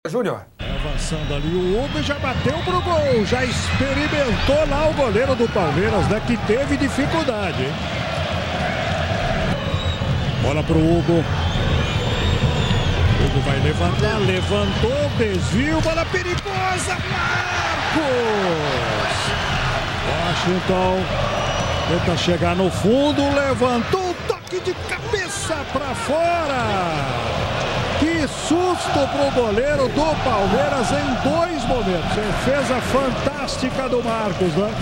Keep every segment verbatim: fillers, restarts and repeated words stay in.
Júnior. Avançando ali o Hugo, já bateu pro gol, já experimentou lá o goleiro do Palmeiras, né, que teve dificuldade, hein? Bola pro Hugo. Hugo vai levantar, levantou, desvio, bola perigosa, Marcos! Washington tenta chegar no fundo, levantou, toque de cabeça para fora! Que susto pro goleiro do Palmeiras em dois momentos. Defesa fantástica do Marcos, né?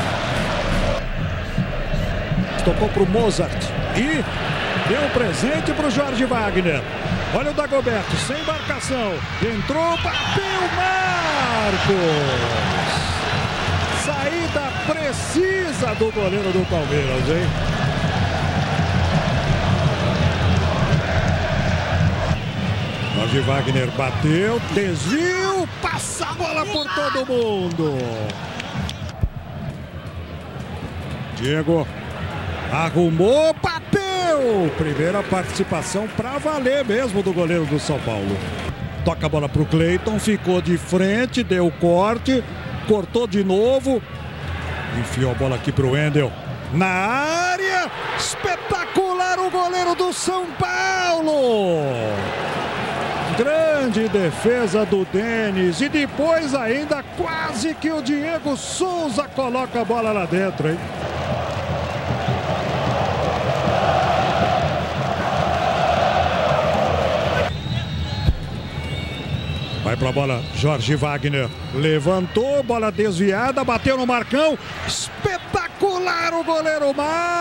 Tocou pro Mozart e deu um presente pro Jorge Wagner. Olha o Dagoberto, sem marcação. Entrou, bateu Marcos. Saída precisa do goleiro do Palmeiras, hein? Jorge Wagner bateu, desvio, passa a bola por todo mundo. Diego arrumou, bateu. Primeira participação para valer mesmo do goleiro do São Paulo. Toca a bola para o Cleiton, ficou de frente, deu corte, cortou de novo. Enfiou a bola aqui para o Wendel. Na área, espetacular o goleiro do São Paulo. Grande defesa do Denis e depois ainda quase que o Diego Souza coloca a bola lá dentro, hein? Vai pra bola, Jorge Wagner levantou, bola desviada, bateu no Marcão, espetacular o goleiro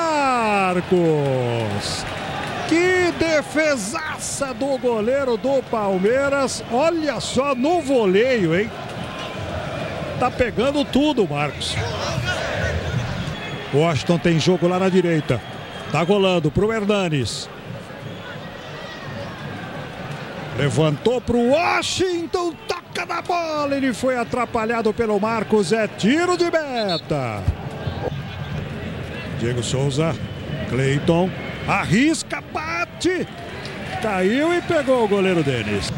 Marcos! Que defesaça do goleiro do Palmeiras. Olha só no voleio, hein? Tá pegando tudo, Marcos. Washington tem jogo lá na direita. Tá rolando pro Hernanes. Levantou pro Washington. Toca na bola. Ele foi atrapalhado pelo Marcos. É tiro de meta. Diego Souza. Cleiton. Arrisca, bate, caiu e pegou o goleiro Denis.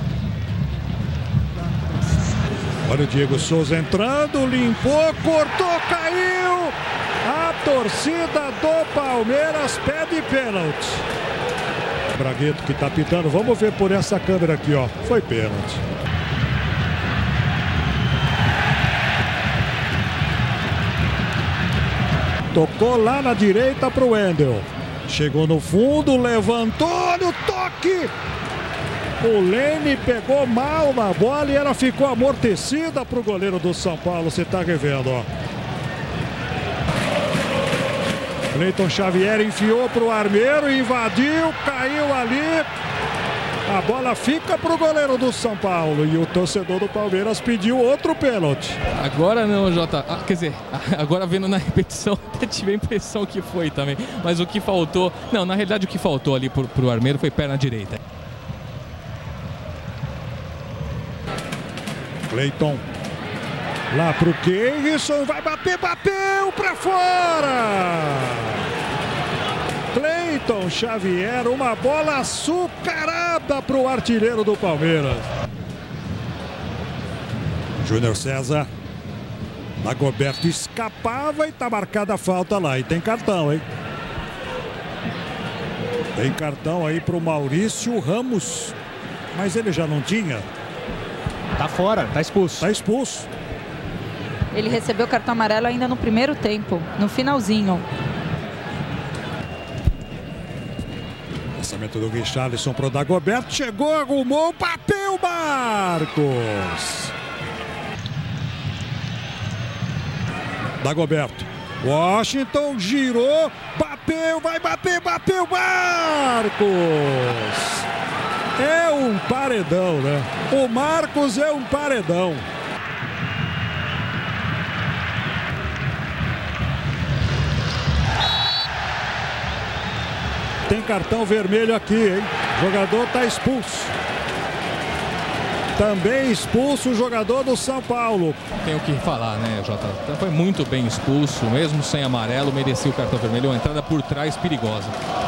Olha o Diego Souza entrando, limpou, cortou, caiu. A torcida do Palmeiras pede pênalti. Bragueto que tá pitando, vamos ver por essa câmera aqui, ó. Foi pênalti. Tocou lá na direita pro Wendel. Chegou no fundo, levantou, olha o toque! O Lene pegou mal na bola e ela ficou amortecida para o goleiro do São Paulo. Você está revendo, ó. Cleiton Xavier enfiou para o Armeiro, invadiu, caiu ali. A bola fica para o goleiro do São Paulo e o torcedor do Palmeiras pediu outro pênalti. Agora não, Jota. Ah, quer dizer, agora vendo na repetição, até tive a impressão que foi também. Mas o que faltou... Não, na realidade o que faltou ali para o Armeiro foi perna direita. Cleiton. Lá para o Keirson, vai bater, bateu para fora! Cleiton Xavier, uma bola açucarada para o artilheiro do Palmeiras. Júnior César. Dagoberto escapava e tá marcada a falta lá. E tem cartão, hein? Tem cartão aí pro Maurício Ramos. Mas ele já não tinha. Tá fora, tá expulso. Tá expulso. Ele recebeu cartão amarelo ainda no primeiro tempo, no finalzinho. Lançamento do Richarlison pro Dagoberto. Chegou, arrumou, bateu Marcos. Dagoberto. Washington girou, bateu, vai bater, bateu Marcos. É um paredão, né? O Marcos é um paredão. Tem cartão vermelho aqui, hein? O jogador tá expulso. Também expulso o jogador do São Paulo. Tem o que falar, né, Jota? Foi muito bem expulso, mesmo sem amarelo, merecia o cartão vermelho. Uma entrada por trás perigosa.